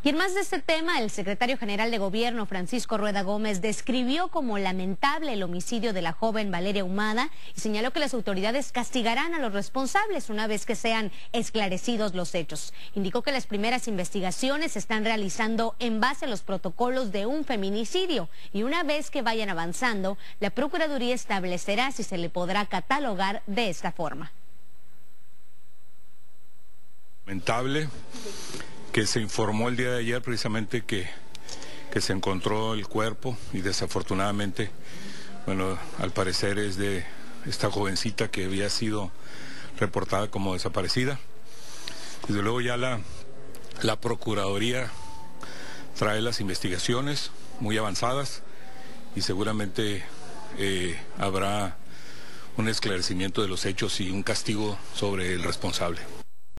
Y en más de este tema, el secretario general de Gobierno, Francisco Rueda Gómez, describió como lamentable el homicidio de la joven Valeria Humada y señaló que las autoridades castigarán a los responsables una vez que sean esclarecidos los hechos. Indicó que las primeras investigaciones se están realizando en base a los protocolos de un feminicidio y una vez que vayan avanzando, la Procuraduría establecerá si se le podrá catalogar de esta forma. Lamentable que se informó el día de ayer precisamente que se encontró el cuerpo y desafortunadamente, bueno, al parecer es de esta jovencita que había sido reportada como desaparecida. Desde luego ya la Procuraduría trae las investigaciones muy avanzadas y seguramente habrá un esclarecimiento de los hechos y un castigo sobre el responsable.